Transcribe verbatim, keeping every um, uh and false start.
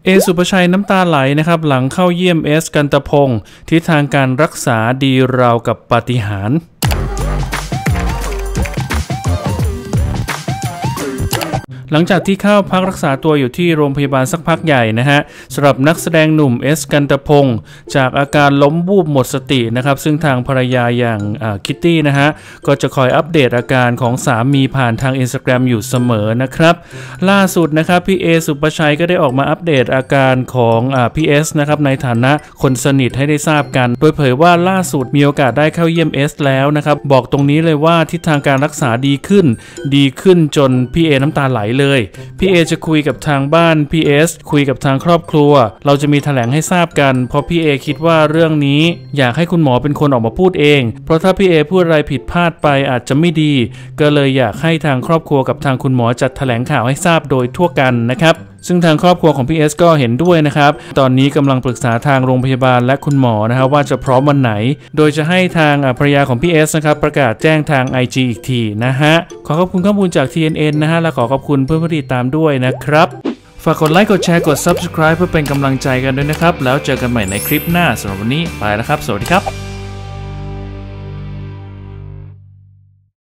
เอสุภชัยน้ำตาไหลนะครับหลังเข้าเยี่ยมเอสกันตพงศ์ที่ทางการรักษาดีราวกับปาฏิหาริย์หลังจากที่เข้าพักรักษาตัวอยู่ที่โรงพยาบาลสักพักใหญ่นะฮะสำหรับนักแสดงหนุ่มเอสกันตพงศ์จากอาการล้มวูบหมดสตินะครับซึ่งทางภรรยาอย่างคิตตี้นะฮะก็จะคอยอัปเดตอาการของสามีผ่านทาง Instagram อยู่เสมอนะครับล่าสุดนะครับพี่เอสุภชัยก็ได้ออกมาอัปเดตอาการของพี่เอสนะครับในฐานะคนสนิทให้ได้ทราบกันโดยเผยว่าล่าสุดมีโอกาสได้เข้าเยี่ยมเอสแล้วนะครับบอกตรงนี้เลยว่าทิศทางการรักษาดีขึ้นดีขึ้นจนพี่เอน้ำตาไหลเลยพี่เอจะคุยกับทางบ้านพี่เอสคุยกับทางครอบครัวเราจะมีแถลงให้ทราบกันเพราะพี่เอคิดว่าเรื่องนี้อยากให้คุณหมอเป็นคนออกมาพูดเองเพราะถ้าพี่เอพูดอะไรผิดพลาดไปอาจจะไม่ดีก็เลยอยากให้ทางครอบครัวกับทางคุณหมอจัดแถลงข่าวให้ทราบโดยทั่วกันนะครับซึ่งทางครอบครัวของพี่เอสก็เห็นด้วยนะครับตอนนี้กำลังปรึกษาทางโรงพยาบาลและคุณหมอนะครับว่าจะพร้อมวันไหนโดยจะให้ทางภรรยาของพี่เอสนะครับประกาศแจ้งทาง ไอ จี อีกทีนะฮะขอขอบคุณข้อมูลจาก ที เอ็น เอ็น นะฮะและขอขอบคุณเพื่อนผู้ติดตามด้วยนะครับฝากกดไลค์กดแชร์กด ซับสไครบ์ เพื่อเป็นกำลังใจกันด้วยนะครับแล้วเจอกันใหม่ในคลิปหน้าสำหรับวันนี้ไปแล้วครับสวัสดีครับ